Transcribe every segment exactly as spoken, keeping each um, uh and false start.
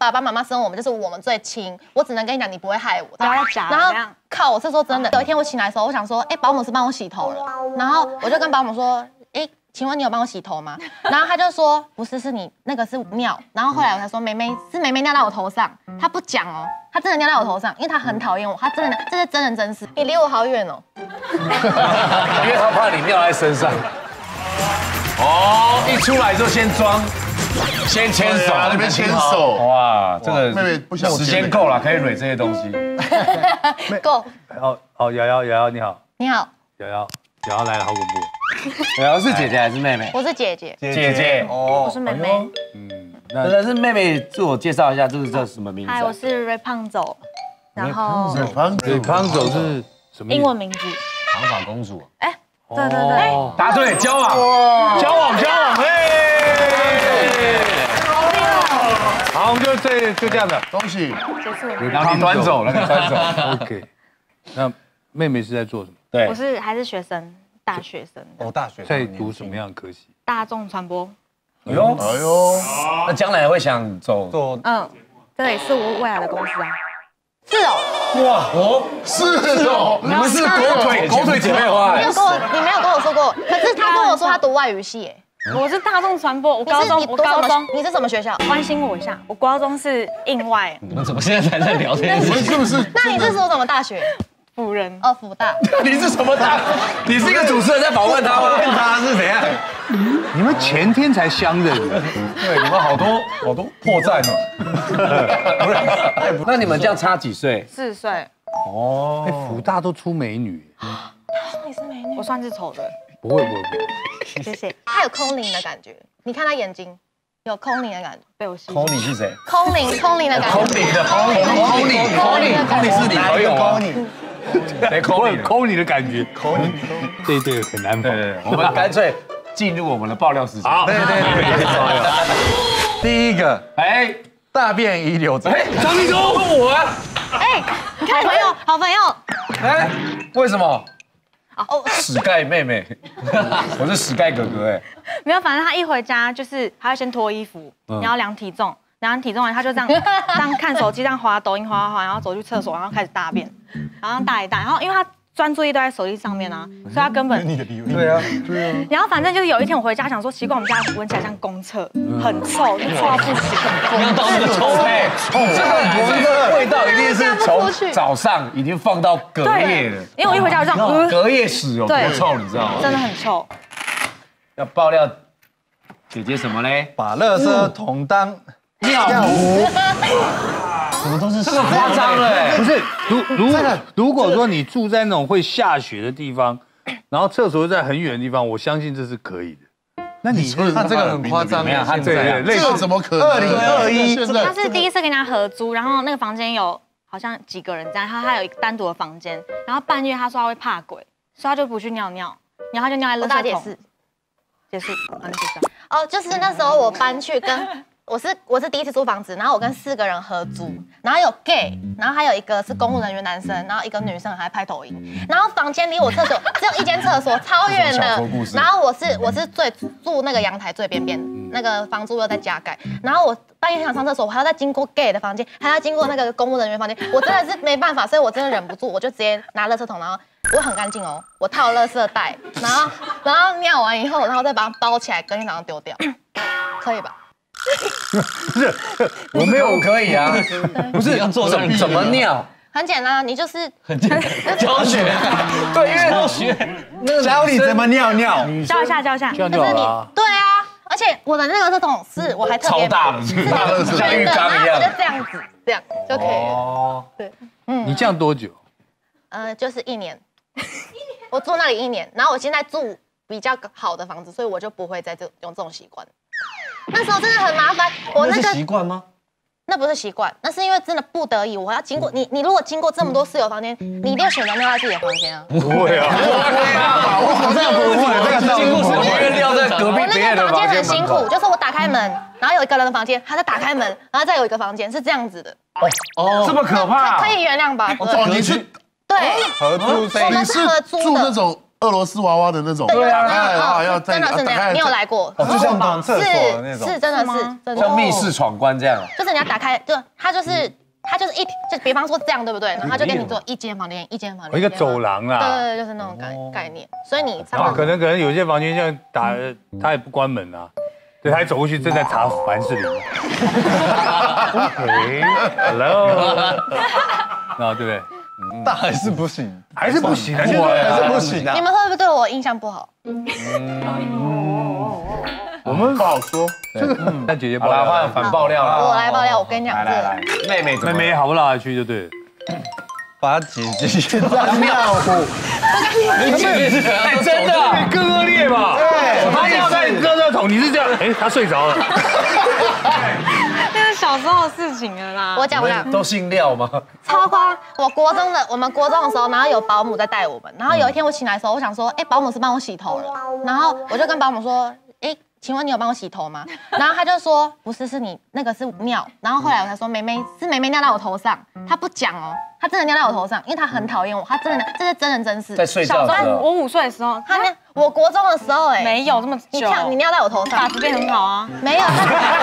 爸爸妈妈生我们就是我们最亲，我只能跟你讲，你不会害我。 不要假。 然后靠，我是说真的。有一天我醒来的时候，我想说，哎，保姆是帮我洗头了，然后我就跟保姆说，哎。 请问你有帮我洗头吗？然后他就说不是，是你那个是尿。然后后来我才说梅梅是梅梅尿到我头上，他不讲哦，他真的尿到我头上，因为他很讨厌我，他真的这是真人真事。你离我好远哦， 因为他怕你尿在身上。哦，一出来就先装，先牵手， 那边牵手。 哇，这个妹妹不想时间够了，可以蕊这些东西。 够。 哦哦，瑶瑶瑶瑶你好， 你好， 瑶瑶瑶瑶来了，好恐怖。 瑶瑶是姐姐还是妹妹？ 我是姐姐， 姐姐哦，我是妹妹。 嗯， 那但是妹妹自我介绍一下，这是叫什么名字？ 嗨，我是 Ray 胖走，然后水胖水胖走是什么？ 英文名字。 长发公主。 哎，对对对， 答对，交往，交往，交往，嘿！ 好，我们就这就这样的， 恭喜， 结束。 然后你端走了，你端走。 OK， 那妹妹是在做什么？ 对， 我是还是学生。 大学生哦，大学在读什么样的科系？ 大众传播。 哎呦， 哎呦， 那将来会想走做嗯，这也是我未来的公司啊。 是哦， 哇哦， 是哦， 你们是狗腿狗腿姐妹花， 没有跟我，你没有跟我说过，可是他跟我说他读外语系，哎， 我是大众传播，我你高中是你读什我高中么？你是什么学校？ 关心我一下，我高中是应外你们怎么现在才在聊这件你事情？ 们是不是？ 那你是说什么大学？ 辅仁。 哦，辅大。 你是什么大？你是一个主持人在访问他吗？问他是怎样？ 你们前天才相认的， 对，你们好多好多破绽哦。那你们这样差几岁？ 四岁。 哦， 哎，福大都出美女， 你是美女， 我算是丑的。 不会不会不会， 谢谢。 他有空灵的感觉，你看他眼睛有空灵的感觉。 被我吸引。 空你是谁？ 空灵，空灵的感觉。 空你的空你，空你，空你，空你是你朋友啊？谁我空你？ 有抠你的感觉，抠你，这对很难对对，我们干脆进入我们的爆料时间。好， 对对对，第一个， 哎， 大便遗留者， 哎，张立忠问我啊， 哎，好朋友，好朋友。 哎，为什么？ 哦， 史盖妹妹，我是史盖哥哥哎。 没有，反正他一回家就是他会先脱衣服，然后量体重，量完体重完他就这样这样看手机，这样滑抖音，滑滑滑，然后走去厕所，然后开始大便，然后大一大，然后因为他专注力都在手机上面啊，所以他根本你的理由， 对啊，对啊。 然后反正就是有一天我回家想说，奇怪，我们家闻起来像公厕，很臭，就臭到不行。 闻到这个臭味，这个闻的味道一定是从早上已经放到隔夜了。 因为我一回家我就这样，呃， 隔夜屎有多臭，你知道吗？ 真的很臭。 要爆料姐姐什么嘞？ 把垃圾桶当尿壶，怎么都是这个夸张了哎！ 不是，如如如果说你住在那种会下雪的地方，然后厕所在很远的地方，我相信这是可以的。那你他这个很夸张， 没有，他对对，类这怎么可能？ 二零二一， 他是第一次跟人家合租，然后那个房间有好像几个人这样，他他有一个单独的房间，然后半夜他说他会怕鬼，所以他就不去尿尿，然后他就尿在垃圾桶。 我大解释， 解释，啊，你解释。 哦，就是那时候我搬去跟我是我是第一次租房子，然后我跟四个人合租，然后有 gay， 然后还有一个是公务人员男生，然后一个女生还拍抖音，然后房间离我厕所只有一间厕所，超远的。然后我是我是最住那个阳台最边边，那个房租又在加盖，然后我半夜想上厕所，我还要再经过 gay 的房间，还要经过那个公务人员房间，我真的是没办法，所以我真的忍不住，我就直接拿垃圾桶，然后我很干净哦，我套垃圾袋，然后然后尿完以后，然后再把它包起来，隔天早上丢掉，可以吧？ 不是， 我没有可以啊，不是怎么怎么尿？ 很简单，你就是很简单，教学，对，因为教学， 教你怎么尿尿， 教一下，教一下， 这样就好了。 对啊，而且我的那个垃圾桶是我还特别超大的， 是大的像浴缸一样， 然后我就这样子，这样就可以了。 哦， 对， 你这样多久？ 呃，就是一年，我住那里一年，然后我现在住比较好的房子，所以我就不会再这用这种习惯。那时候真的很麻烦，我那个习惯吗？ 那不是习惯，那是因为真的不得已，我要经过你。你如果经过这么多室友房间，你一定要选择尿在自己的房间啊。 不会啊， 我这样不会，这个经过什么因为尿在隔壁我别人的那个房间房间很辛苦，就是我打开门，然后有一个人的房间，他再打开门，然后再有一个房间，是这样子的。 哦，这么可怕， 可以原谅吧？ 哦，你是对， 合租， 我们是合租的， 住那种俄罗斯娃娃的那种， 对啊， 然后要真的是那样，你有来过？ 就像懂厕所的那种， 是真的是真的， 像密室闯关这样。 就是你要打开，就它就是它就是一就比方说这样对不对？然后它就给你做一间房间一间房间， 一个走廊啦。 对对对，就是那种概概念。所以你啊，可能可能有些房间像打他也不关门啊。对，他走过去正在查凡士林。OK，Hello， 那对不对？ 但还是不行， 还是不行，还是不行啊！ 你们会不会对我印象不好？ 我们不好说。 这个，那姐姐爆好料， 了，反爆料了。 我来爆料，我跟你讲， 来来来，妹妹妹妹好不拉下去就对了。 把姐姐现在尿壶， 你姐姐是哎真的更恶劣吧？对，他尿在热热桶，你是这样，哎，他睡着了。 那是小时候的事情了啦。 我讲不讲？ 都姓廖吗？ 超夸！我国中的，我们国中的时候，然后有保姆在带我们，然后有一天我醒来的时候，我想说，哎，保姆是帮我洗头了，然后我就跟保姆说，哎。请问你有帮我洗头吗？然后他就说不是，是你那个是尿。然后后来我才说，妹妹是妹妹尿到我头上，他不讲哦，他真的尿到我头上，因为他很讨厌我，他真的这是真人真事。 在睡觉的时候， 我五岁的时候， 他那我国中的时候，哎， 没有这么久， 你看你尿在我头上， 发质变很好啊， 没有。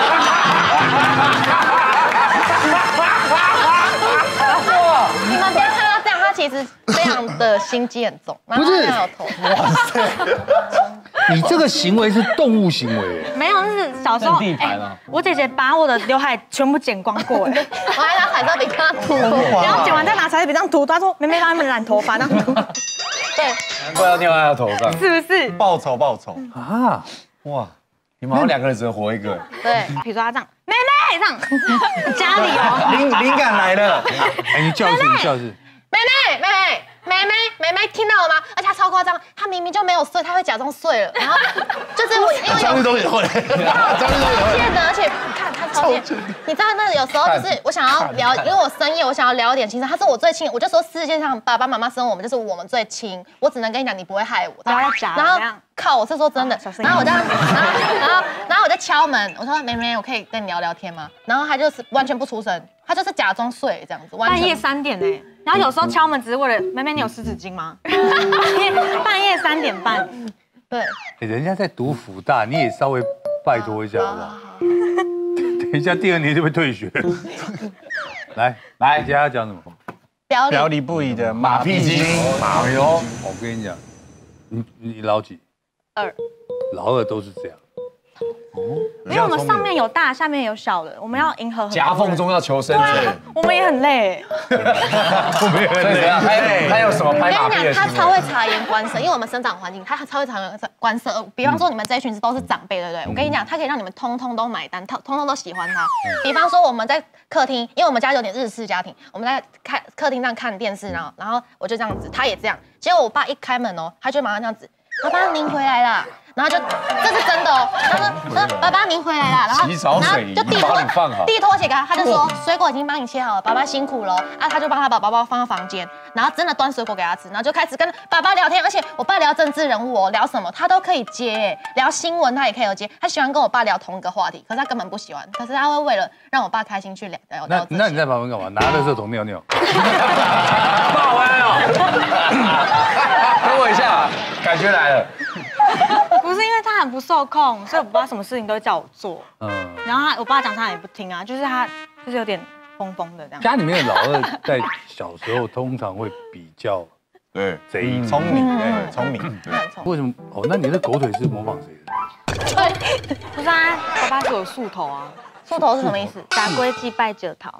你们不要看他这样，他其实非常的心机很重，然后他尿有头。哇塞！ 你这个行为是动物行为， 没有，那是小时候。哎，我姐姐把我的刘海全部剪光过，哎， 我还拿彩色笔给她涂， 然后剪完再拿彩色笔这样涂。她说：“妹妹帮他们染头发，这样涂。” 对， 难怪要尿在她头上， 是不是？ 报仇报仇啊！ 哇，你们好像两个人只能活一个。 对，比如说他这样，妹妹这样，家里哦， 灵灵感来了。 哎，你叫一次，你叫一次。 妹妹，妹妹。妹妹，妹妹听到了吗？而且她超夸张，她明明就没有睡，她会假装睡了，然后就是我因为张立东也会，张立东也会。 贱的，而且你看她超贱。你知道那有时候就是我想要聊，因为我深夜我想要聊一点情深，她是我最亲，我就说世界上爸爸妈妈生我们就是我们最亲，我只能跟你讲，你不会害我。 不要假， 然后靠，我是说真的。然后我这样，然后然后然后我就敲门，我说妹妹，我可以跟你聊聊天吗？然后她就是完全不出声，她就是假装睡这样子。 半夜三点哎。然后有时候敲门只是为了妹妹，你有湿纸巾吗？半夜三点半， 对， 人家在读辅大，你也稍微拜托一下好不好？等一下第二年就会退学。来来，人家要讲什么？ 表表里不一的马屁精。 马哟， 我跟你讲，你你老几？ 二， 老二都是这样。 因为我们上面有大，下面有小的，我们要迎合夹缝中要求生存， 我们也很累。 我们也很累。 还还有什么拍马屁的？ 他超会察言观色，因为我们生长环境，他超会察言观色。比方说你们这一群都是长辈，对不对？我跟你讲，他可以让你们通通都买单，通通通都喜欢他。比方说我们在客厅，因为我们家有点日式家庭，我们在看客厅上看电视，然后然后我就这样子，他也这样。结果我爸一开门哦，他就马上这样子，爸爸您回来啦。然后就这是真的哦，他说说爸爸您回来啦，然后洗澡水就递拖递拖鞋给他，他就说水果已经帮你切好了，爸爸辛苦了啊，他就帮他把包包放到房间，然后真的端水果给他吃，然后就开始跟爸爸聊天，而且我爸聊政治人物哦，聊什么他都可以接，聊新闻他也可以有接，他喜欢跟我爸聊同一个话题，可是他根本不喜欢，可是他会为了让我爸开心去聊聊聊。 那那你在旁边干嘛？拿垃圾桶尿尿？爆歪哦！ 等我一下，感觉来了。 不是因为他很不受控，所以我爸什么事情都会叫我做。嗯，然后他我爸讲他也不听啊，就是他就是有点疯疯的这样。 家里面的老二在小时候通常会比较对贼聪明，对聪明，对。 为什么？哦，那你的狗腿是模仿谁的？ 对，不是啊，爸爸是有树头啊。 树头是什么意思？ 打龟祭拜九桃。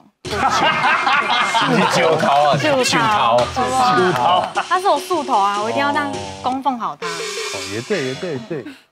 九桃啊， 九桃， 九桃，他是我树头啊，我一定要这样供奉好他。 哦，也对，也对，对。